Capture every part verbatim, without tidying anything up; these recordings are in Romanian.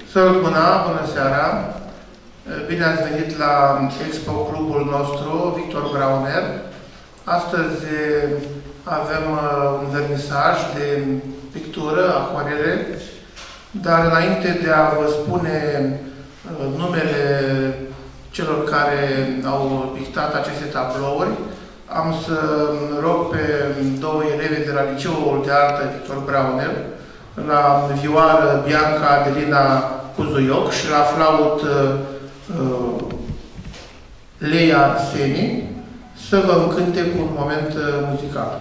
Salut, bună, bună seara! Bine ați venit la Expo Clubul nostru, Victor Brauner. Astăzi avem un vernisaj de pictură, acuarele, dar înainte de a vă spune numele celor care au pictat aceste tablouri, am să rog pe două elevi de la Liceul de Artă Victor Brauner, la vioară Bianca Adelina Cuzuioc și la flaut uh, Leia Seni, să vă încânte cu un moment uh, muzical.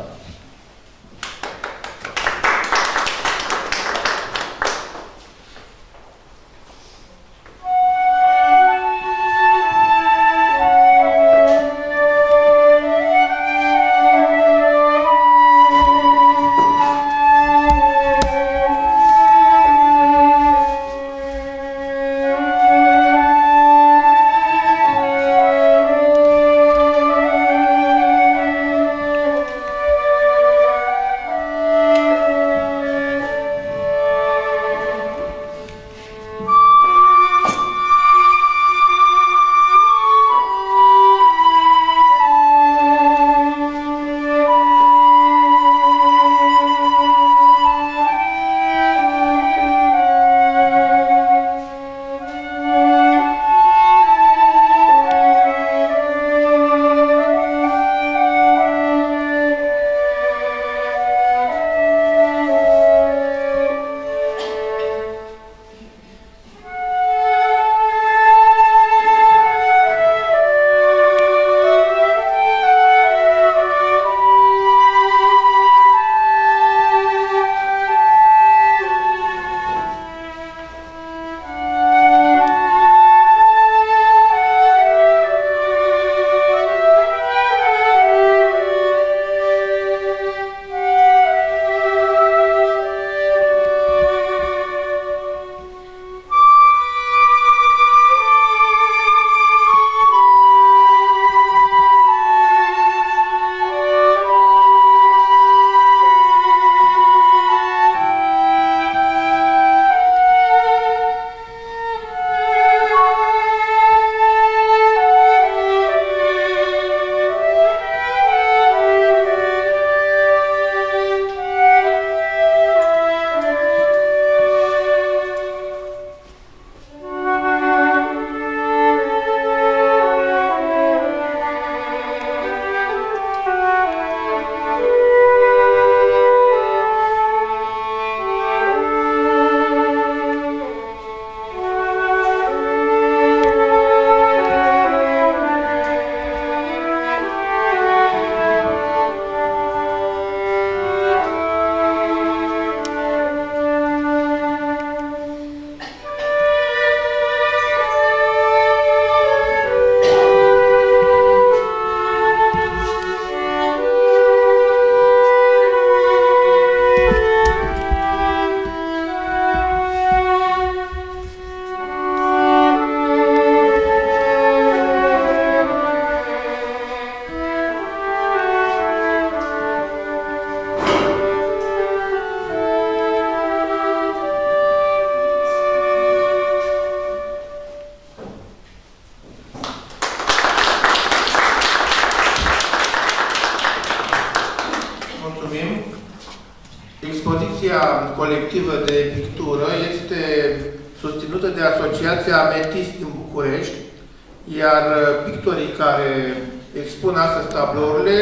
Expoziția colectivă de pictură este susținută de Asociația Ametist din București, iar pictorii care expun astăzi tablourile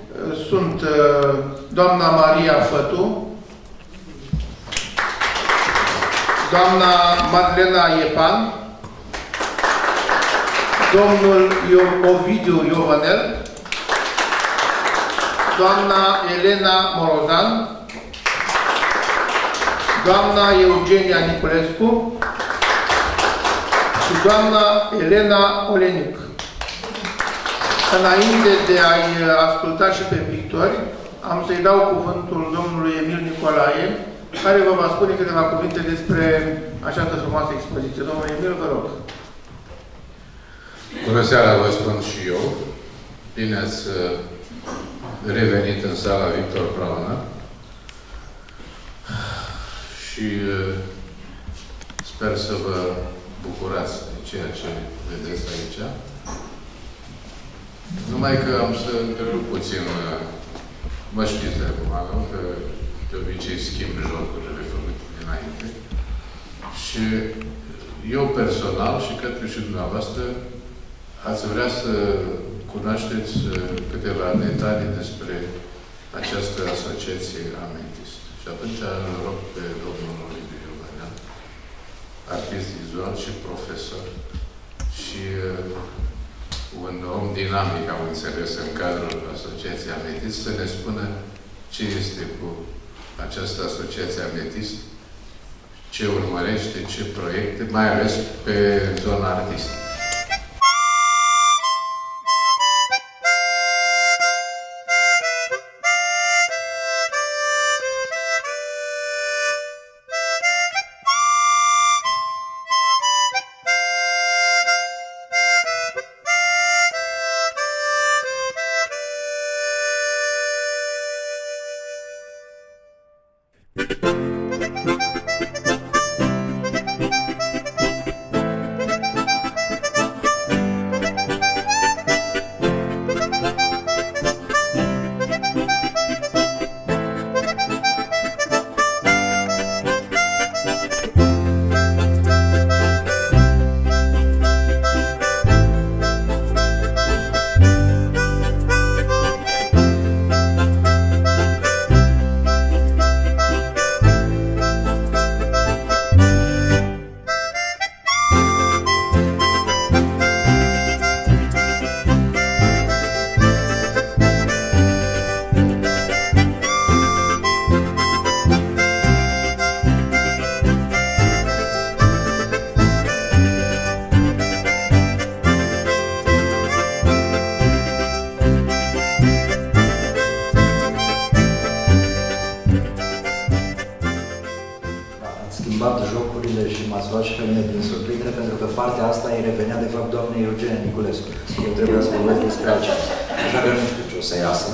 sunt doamna Maria Fătu, doamna Madlena Iepan, domnul Ovidiu Iovanel, doamna Elena Morozan, doamna Eugenia Niculescu și doamna Elena Olenic. Înainte de a-i asculta și pe pictori, am să-i dau cuvântul domnului Emil Nicolae, care vă va spune câteva cuvinte despre această frumoasă expoziție. Domnul Emil, vă rog. Bună seara, vă spun și eu. Bine ați revenit în sala Victor Brauner. Și Sper să vă bucurați de ceea ce vedeți aici. Numai că am să întrerup puțin, mă știți de acum, nu? Că de obicei schimb jocurile făcute dinainte. Și eu personal și cred că și dumneavoastră ați vrea să cunoașteți câteva detalii despre această asociație Ametist. Și atunci îl rog pe domnul Oliviu Iovanean, artist vizual și profesor și un om dinamic, am înțeles, în cadrul asociației Ametist, să ne spună ce este cu această asociație Ametist, ce urmărește, ce proiecte, mai ales pe zona artistică. jocurile și m-ați luat și pe mine din surprindere, pentru că partea asta îi revenea, de fapt, doamnei Eugenia Niculescu. Eu trebuia să vorbesc despre altceva. Așa că nu știu ce o să iasă.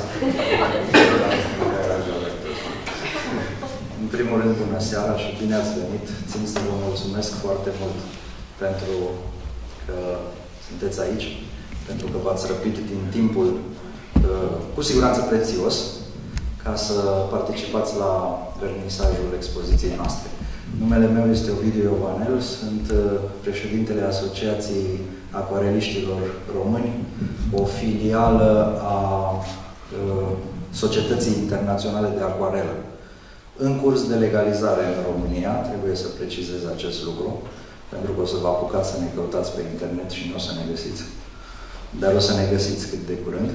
În primul rând, bună seara și bine ați venit. Țin să vă mulțumesc foarte mult pentru că sunteți aici, pentru că v-ați răpit din timpul cu siguranță prețios ca să participați la vernisajul expoziției noastre. Numele meu este Ovidiu Iovanel, sunt președintele Asociației Acoareliștilor Români, o filială a Societății Internaționale de Acoarelă. În curs de legalizare în România, trebuie să precizez acest lucru, pentru că o să vă apucați să ne căutați pe internet și nu o să ne găsiți. Dar o să ne găsiți cât de curând.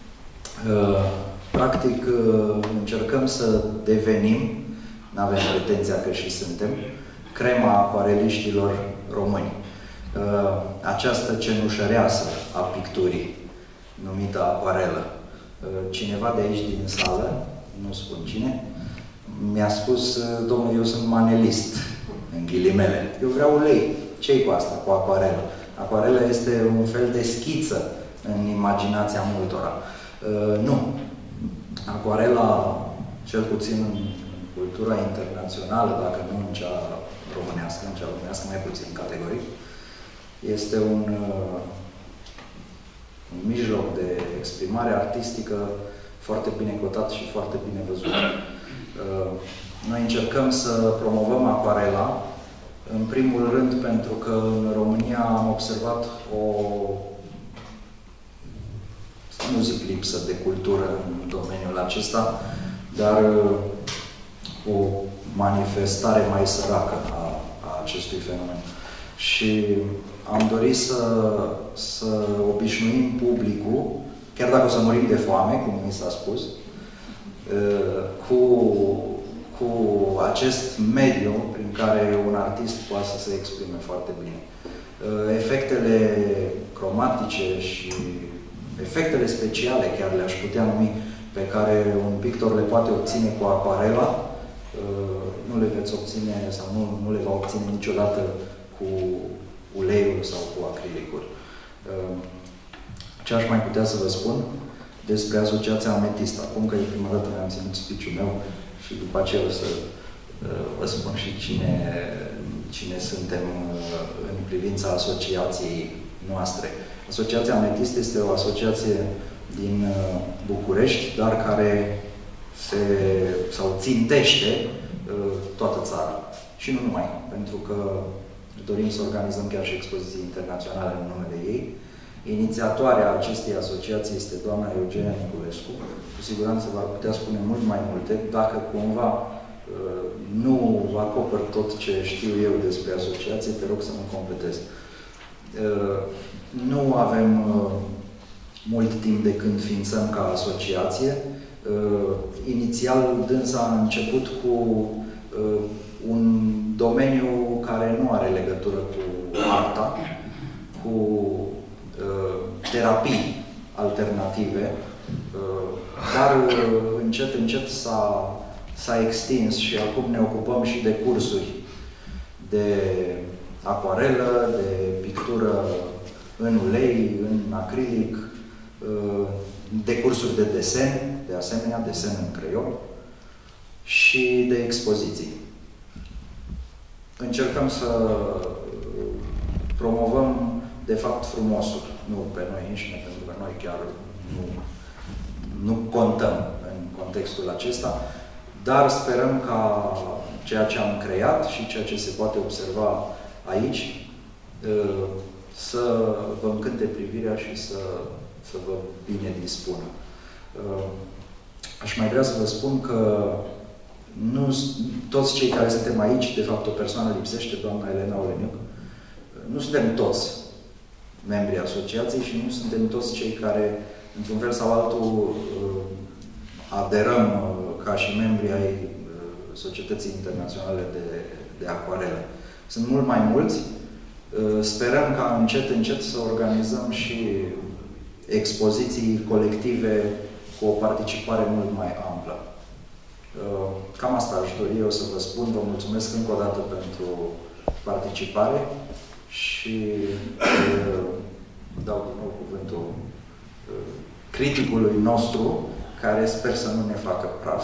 Practic, încercăm să devenim, nu avem pretenția că și suntem, crema acoareliștilor români. Această cenușăreasă a picturii, numită acoarelă. Cineva de aici din sală, nu spun cine, mi-a spus, domnule, eu sunt manelist, în ghilimele. Eu vreau ulei. Ce-i cu asta, cu acoarelă? Acoarelă este un fel de schiță în imaginația multora. Uh, nu. Acoarela, cel puțin în cultura internațională, dacă nu în cea românească, în cea românească mai puțin categoric, este un, uh, un mijloc de exprimare artistică foarte bine cotat și foarte bine văzut. Uh, noi încercăm să promovăm acoarela, în primul rând pentru că în România am observat o, nu zic lipsă de cultură în domeniul acesta, dar o manifestare mai săracă a, a acestui fenomen. Și am dorit să, să obișnuim publicul, chiar dacă o să murim de foame, cum mi s-a spus, cu, cu acest mediu prin care un artist poate să se exprime foarte bine. Efectele cromatice și efectele speciale, chiar le-aș putea numi, pe care un pictor le poate obține cu acoarela, nu le veți obține sau nu, nu le va obține niciodată cu uleiul sau cu acrilicul. Ce aș mai putea să vă spun despre Asociația Ametist? Acum că e prima dată mi-am ținut speech-ul meu și după aceea o să vă spun și cine cine suntem în privința asociației noastre. Asociația Ametist este o asociație din București, dar care se, sau țintește toată țara. Și nu numai, pentru că dorim să organizăm chiar și expoziții internaționale în numele ei. Inițiatoarea acestei asociații este doamna Eugenia Niculescu. Cu siguranță va putea spune mult mai multe. Dacă cumva nu acopăr tot ce știu eu despre asociație, te rog să mă completez. Nu avem mult timp de când ființăm ca asociație. Inițial, dânsa a început cu un domeniu care nu are legătură cu arta, cu terapii alternative, dar încet, încet s-a s-a extins și acum ne ocupăm și de cursuri de acuarelă, de pictură în ulei, în acrilic, de cursuri de desen, de asemenea, desen în creion și de expoziții. Încercăm să promovăm, de fapt, frumosul, nu pe noi înșine, pentru că noi chiar nu, nu contăm în contextul acesta, dar sperăm ca ceea ce am creat și ceea ce se poate observa aici să vă încânte privirea și să, să vă bine dispună. Aș mai vrea să vă spun că nu toți cei care suntem aici, de fapt o persoană lipsește, doamna Elena Oleniuc, nu suntem toți membrii asociației și nu suntem toți cei care, într-un fel sau altul, aderăm ca și membri ai Societății Internaționale de, de Acuarelă. Sunt mult mai mulți. Sperăm ca încet, încet să organizăm și expoziții colective cu o participare mult mai amplă. Cam asta aș dori eu să vă spun. Vă mulțumesc încă o dată pentru participare și dau din nou cuvântul criticului nostru, care sper să nu ne facă praf.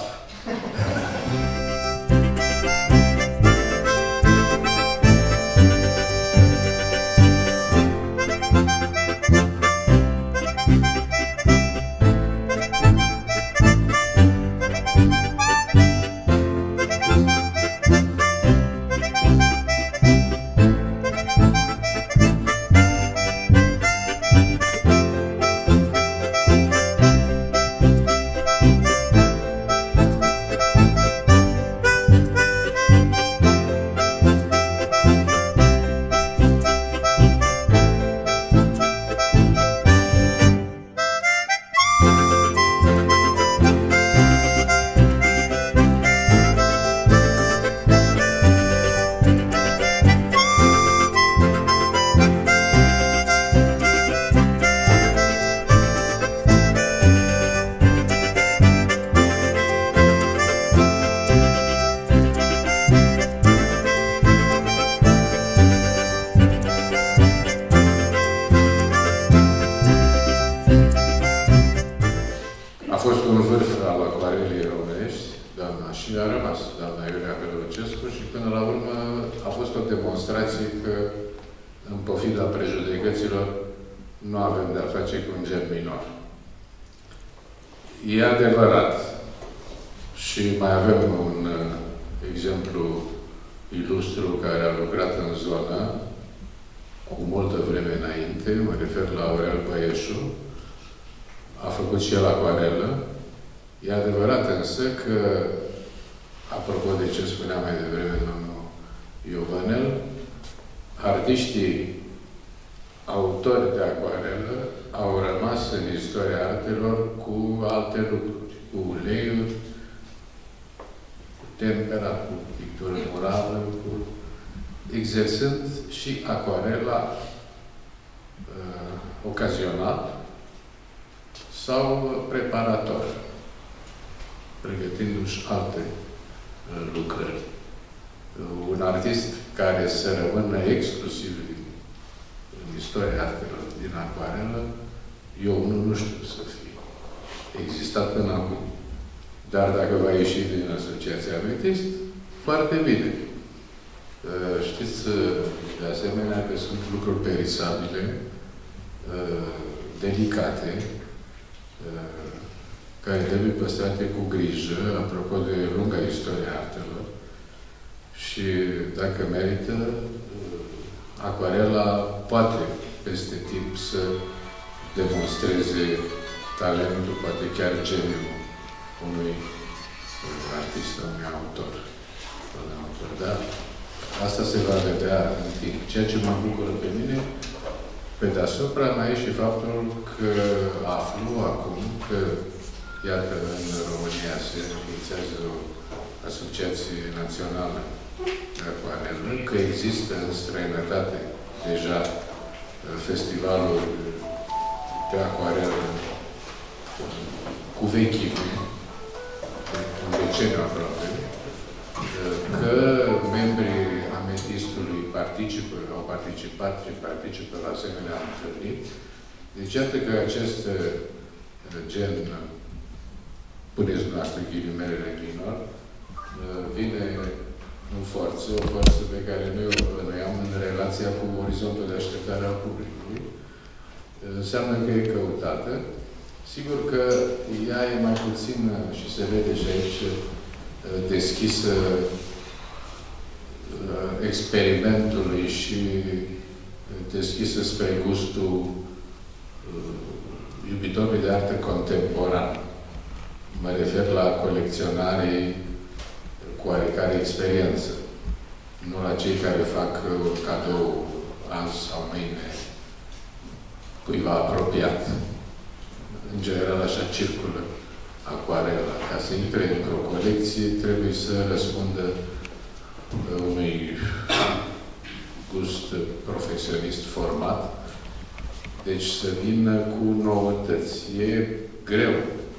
E adevărat. Și mai avem un exemplu ilustru care a lucrat în zonă cu multă vreme înainte, mă refer la Aurel Băieșu, a făcut și el acuarelă. E adevărat însă că, apropo de ce spunea mai devreme domnul Iovanel, artiștii autori de acuarelă au rămas în istoria artelor cu alte lucruri, cu uleiuri, cu tempera, cu pictură murală, cu... exersând și acuarela uh, ocazional sau preparator, pregătindu-și alte uh, lucrări. Uh, un artist care să rămână exclusiv din, în istoria artelor din acuarelă, eu nu, nu știu să fie existat până acum. Dar dacă va ieși din Asociația Ametist, foarte bine. Știți, de asemenea, că sunt lucruri perisabile, delicate, care trebuie păstrate cu grijă, apropo de lunga istorie a artelor. Și, dacă merită, acvarela poate, peste timp, să demonstreze talentul, poate chiar geniul unui artist, unui autor. Unui autor. Dar asta se va vedea în timp. Ceea ce mă bucură pe mine, pe deasupra mai e și faptul că aflu acum că, iată, în România se înființează o asociație națională de acvarelă, că există în străinătate deja festivaluri de acvarelă cu vechime, un deceniu aproape, că membrii Ametistului participă, au participat și participă la asemenea întâlniri. Deci, iată că acest gen, puneți dumneavoastră ghilimelele minor, vine în forță, o forță pe care noi o plănuiam în relația cu orizontul de așteptare al publicului. Înseamnă că e căutată. Sigur că ea e mai puțin, și se vede și aici, deschisă experimentului și deschisă spre gustul iubitorului de artă contemporan. Mă refer la colecționarii cu oarecare experiență. Nu la cei care fac un cadou azi sau mâine cuiva apropiat. În general, așa circulă acvarela. Ca să intre într-o colecție, trebuie să răspundă unui gust profesionist format. Deci să vină cu noutăți. E greu.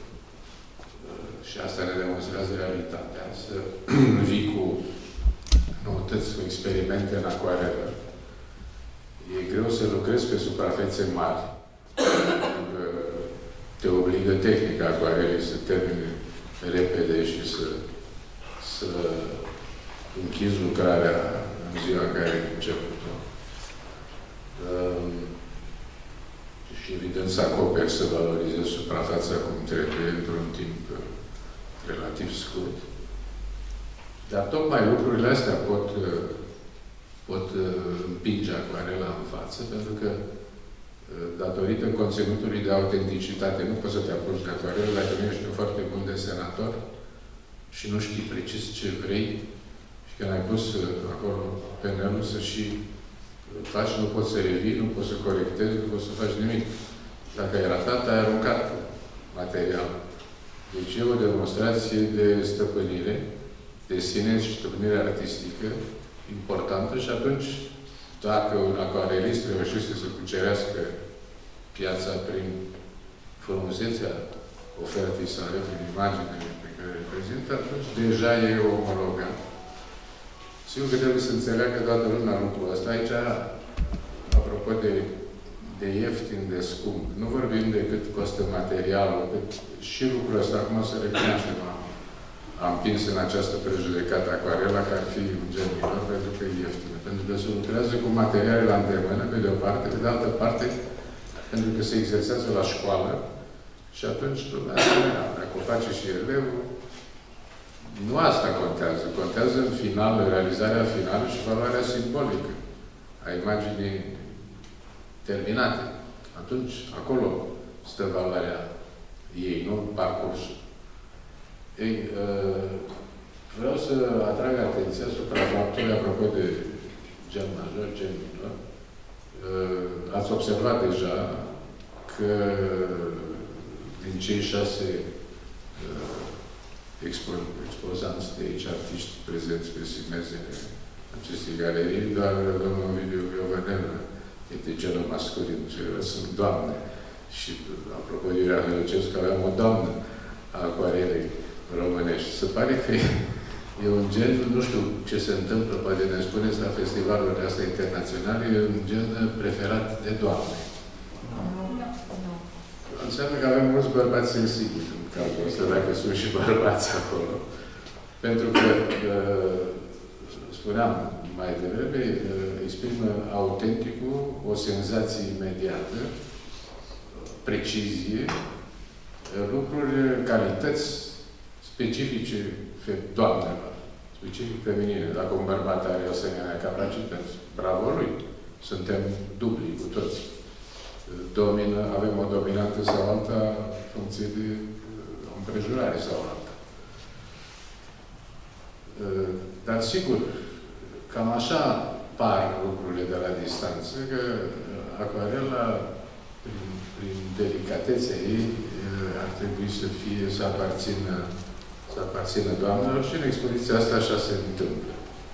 Și asta ne demonstrează realitatea. Să vii cu noutăți, cu experimente în acvarelă. E greu să lucrezi pe suprafețe mari. Pentru că te obligă tehnica acvarelei să termine repede și să, să închizi lucrarea în ziua în care ai început-o. Um, și evident să acoperi, să valorizezi suprafața cum trebuie într-un timp relativ scurt. Dar tocmai lucrurile astea pot, pot împinge acvarela în față, pentru că datorită conținutului de autenticitate, nu poți să te apuci de acvarelă dacă nu ești un foarte bun desenator și nu știi precis ce vrei și când ai pus acolo penelul să și faci, nu poți să revii, nu poți să corectezi, nu poți să faci nimic. Dacă ai ratat, ai aruncat material. Deci e o demonstrație de stăpânire, de sine și stăpânire artistică importantă și atunci, dacă un acvarelist reușește să cucerească piața prin frumusețea ofertei sale, prin imaginele pe care le prezintă, atunci deja e omologat. Sigur că trebuie să înțeleagă toată lumea lucrul ăsta. Aici, apropo de, de ieftin, de scump, nu vorbim de cât costă materialul, cât și lucrul ăsta, acum să recunoaștem, am, am împins în această prejudecată acvarela, că ar fi un gen minor, pentru că e ieftină. Pentru că se lucrează cu materiale la îndemână, pe de o parte, pe de altă parte, pentru că se exersează la școală și atunci, dacă o face și elevul, nu asta contează. Contează în final, realizarea finală și valoarea simbolică a imaginii terminate. Atunci, acolo stă valoarea ei, nu parcursul. Ei, vreau să atrag atenția asupra faptului, apropo de gen major, gen minor. Ați observat deja că din cei șase expo expozanți de aici, artiști prezenți pe simezele acestei galerii, doar domnul Ovidiu Iovanel este genul masculin, ceilalți sunt doamne. Și, apropo de Iurea Hălăcescu, aveam o doamnă a acvarelei românești. Se pare că e un gen, nu știu ce se întâmplă, poate ne spuneți la festivalurile astea internaționale, e un gen preferat de doamne. Înseamnă că avem mulți bărbați sensibili în cazul ăsta, dacă sunt și bărbați acolo. Pentru că, spuneam, mai devreme, exprimă autenticul, o senzație imediată, precizie, lucruri, calități specifice doamnelor, specific feminine. Dacă un bărbat are o asemenea capacități, bravo lui! Suntem dubli cu toți. Domină, avem o dominantă sau alta în funcție de o împrejurare sau alta. Dar sigur, cam așa par lucrurile de la distanță, că acvarela, prin, prin delicatețea ei, ar trebui să fie, să aparțină, să aparțină doamnelor și în expoziția asta așa se întâmplă.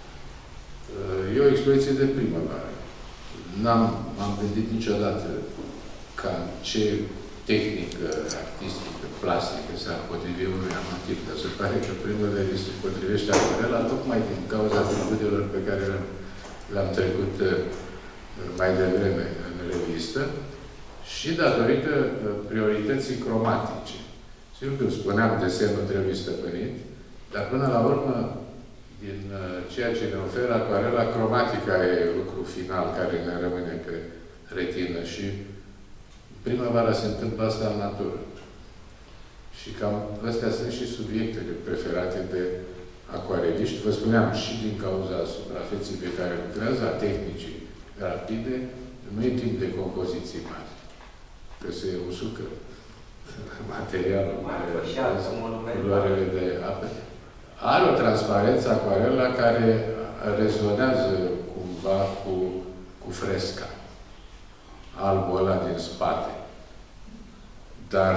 E o expoziție de primăvară. N-am m-am gândit niciodată ca ce tehnică artistică, plastică s-ar potrivi unui amativ, dar se pare că primăverii se potrivește acvarela tocmai din cauza atributelor pe care le-am trecut mai devreme în revistă și datorită priorității cromatice. Sigur că spuneam, desenul trebuie stăpânit, dar până la urmă, din ceea ce ne oferă acvarela, cromatica e lucru final care ne rămâne pe retină și primăvara se întâmplă asta în natură. Și cam astea sunt și subiectele preferate de acvareliști. Vă spuneam, și din cauza suprafeței pe care lucrează, a tehnicii rapide, nu e timp de compoziții mari. Că se usucă materialul, culoarele de apă. Are o transparență acvarela care rezonează cumva cu, cu fresca. Albul ăla din spate. Dar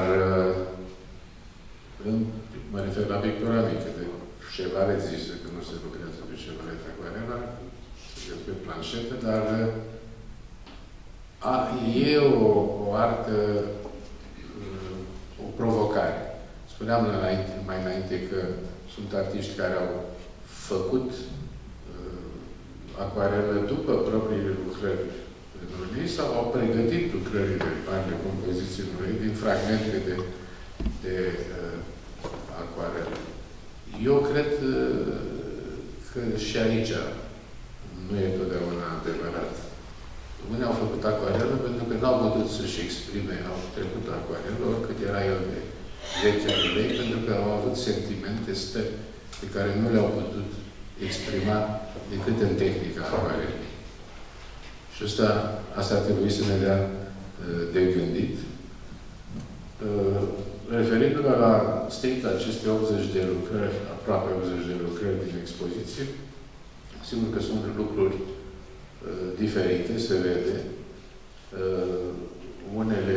în, mă refer la pictura mică, de șevalet zisă, că nu se lucrează pe șevalet acvarela, se pe planșetă, dar a, e o, o artă, o provocare. Spuneam înainte, mai înainte că sunt artiști care au făcut uh, acvarelă după propriile lucrări lui sau au pregătit lucrările de compoziții lui din fragmente de, de uh, acvarelă. Eu cred uh, că și aici nu e totdeauna adevărat. Unii au făcut acvarelă pentru că n-au putut să-și exprime, au trecut acvarelă, oricât era el de zece ani lei, pentru că au avut sentimente, stări, pe care nu le-au putut exprima decât în tehnica acvarelei. Și asta, asta ar trebui să ne dea uh, de gândit. Uh, referindu-mă la strict aceste optzeci de lucrări, aproape optzeci de lucrări din expoziție, sigur că sunt lucruri uh, diferite, se vede. Uh, unele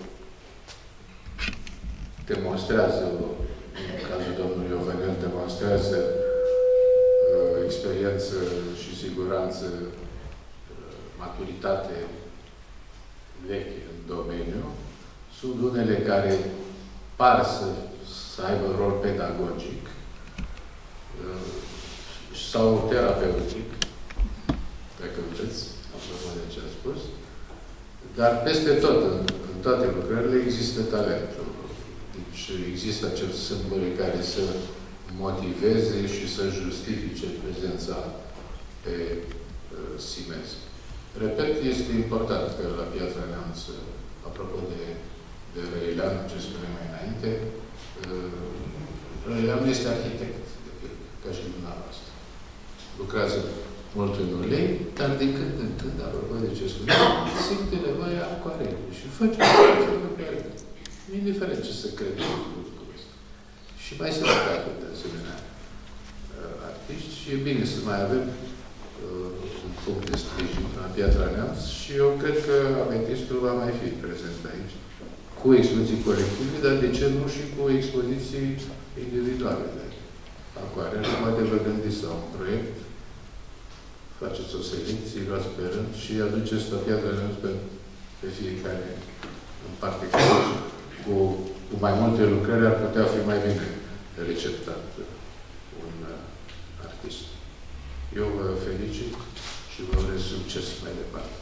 demonstrează, în cazul domnului Iovenel, demonstrează uh, experiență și siguranță, uh, maturitate veche în domeniu. Sunt unele care par să, să aibă rol pedagogic uh, sau terapeutic, dacă vreți, apropo de ce a spus. Dar peste tot, în, în toate lucrările, există talentul. Deci există acel sâmbure care să motiveze și să justifice prezența pe uh, Simez. Repet, este important că la Piatra Neamț, apropo de, de Răileanu, ce spuneam mai înainte, uh, Răileanu este arhitect, ca și dumneavoastră. Lucrează mult în ulei, dar de când în când, apropo de ce spuneam, simte nevoia acvarelului și face lucrare. Indiferent ce să credeți lucrul ăsta. Și mai se lucrează de asemenea uh, artiști și e bine să mai avem uh, un punct de sprijin la Piatra Neamț și eu cred că Aventistul va mai fi prezent aici cu expoziții colective, dar de ce nu și cu expoziții individuale de acvarelă. Poate vă gândiți la un proiect, faceți o selecție, luați pe rând și aduceți la Piatra Neamț pe, pe fiecare în parte care cu, cu mai multe lucrări ar putea fi mai bine receptat un uh, artist. Eu vă felicit și vă urez succes mai departe.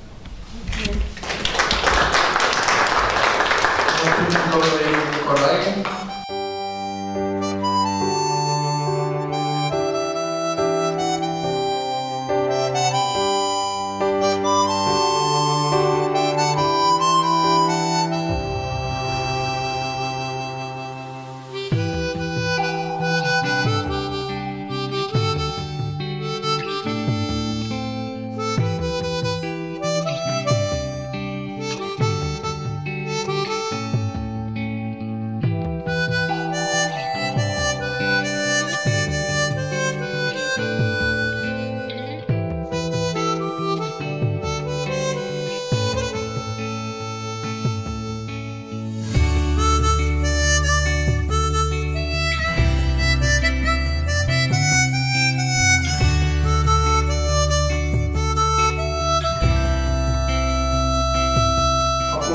Mulțumim domnului Nicolae.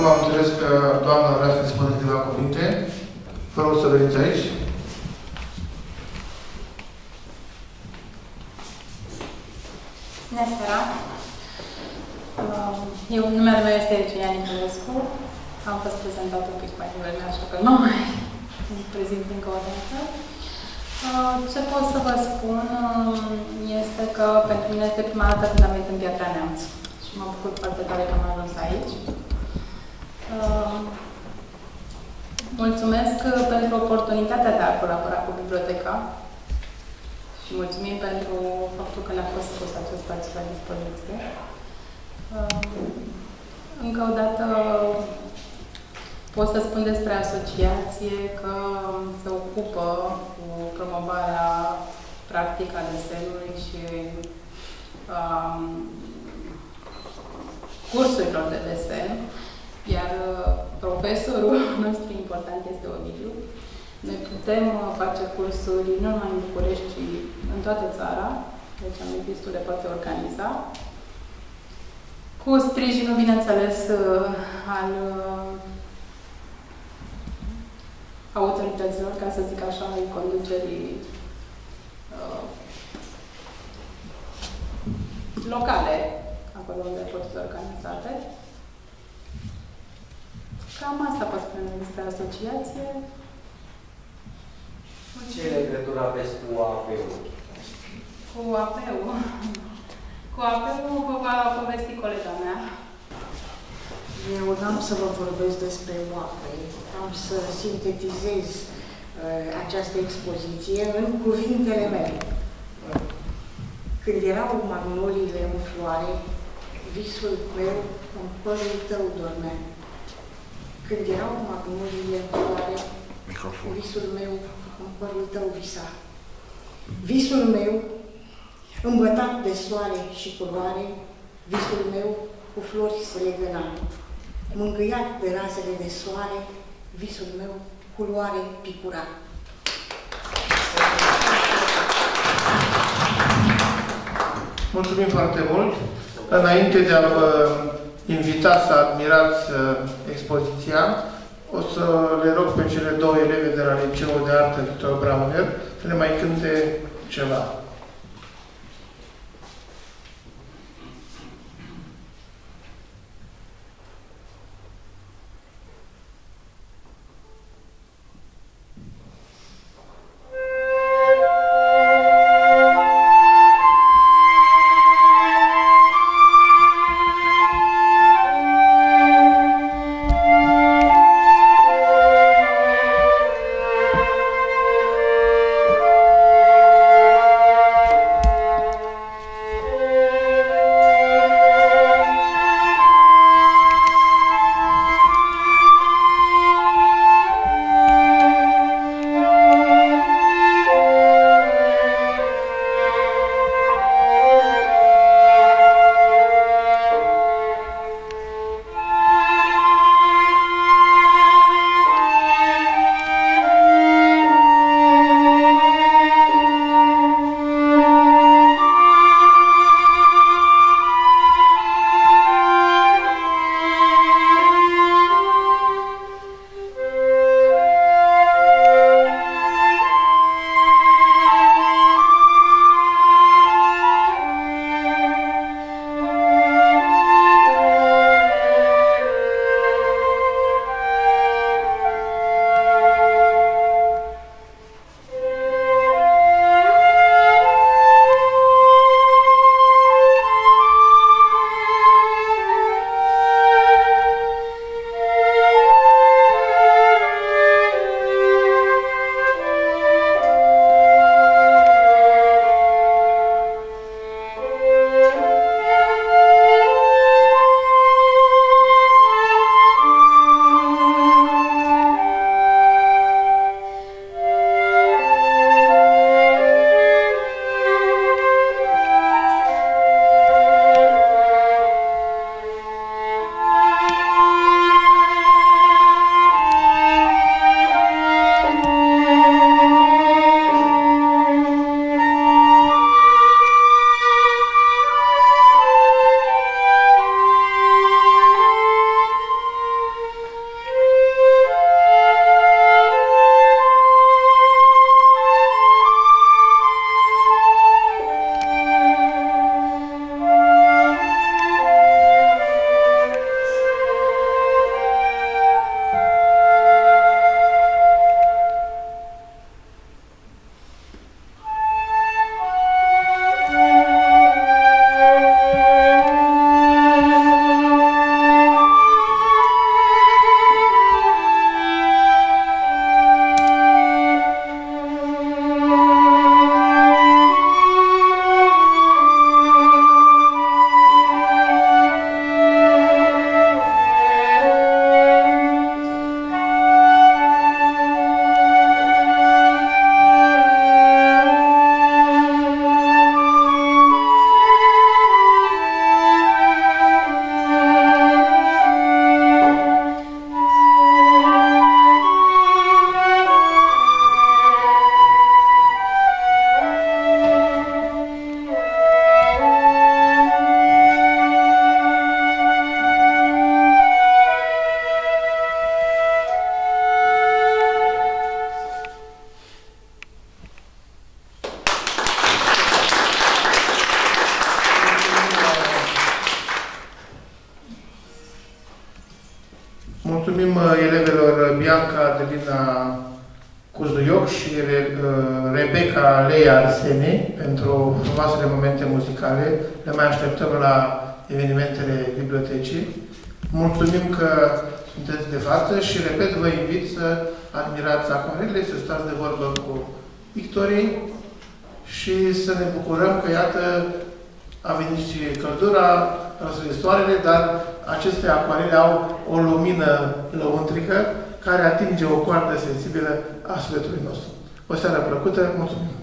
am înțeles că doamna vrea să ne spună câteva cuvinte. Vă rog să veniți aici. Bună seara! Eu, numele meu este Eugenia Niculescu. Am fost prezentat un pic mai devreme, așa că nu mai prezint încă o dată. Ce pot să vă spun este că pentru mine este prima dată când am venit în Piatra Neamț. Și mă bucur foarte tare că am ajuns aici. Mulțumesc pentru oportunitatea de a colabora cu biblioteca. Și mulțumim pentru faptul că ne-a fost pus acest spațiu la dispoziție. Încă o dată pot să spun despre asociație că se ocupă cu promovarea practică a desenului și um, cursurilor de desen, iar profesorul nostru important este Ovidiu. Noi putem face cursuri nu numai în București, ci în toată țara, deci am destul de poate organiza. Cu sprijinul, bineînțeles, al autorităților, ca să zic așa, al conducerii uh, locale, acolo unde pot fi organizate. Cam asta pot spune despre asociație. Ce legătură aveți cu A P-ul? Cu A P-ul? Cu A P-ul vă va povesti colega mea. Eu n-am să vă vorbesc despre O A P, am să sintetizez uh, această expoziție în cuvintele mele. Când erau magnoliile în floare, visul meu în părul tău dormea. Când erau magnoliile în floare, Microfon. Visul meu în părul tău visa. Visul meu, îmbătat de soare și culoare, visul meu cu flori se legăna. Mângâiat de razele de soare, visul meu culoare picura. Mulțumim foarte mult! Înainte de a vă invita să admirați expoziția, o să le rog pe cele două eleve de la Liceul de Artă Victor Brauner să ne mai cânte ceva. Thank you. Mulțumim elevelor Bianca Adelina Cuzuioc și Rebecca Leia Arsene pentru frumoasele momente muzicale. Le mai așteptăm la evenimentele bibliotecii. Mulțumim că sunteți de față și, repet, vă invit să admirați acvarelele, să stați de vorbă cu pictorii și să ne bucurăm că, iată, a venit și căldura, răsărit soarele, dar aceste acvarele au o lumină lăuntrică care atinge o coardă sensibilă a sufletului nostru. O seară plăcută, mulțumim!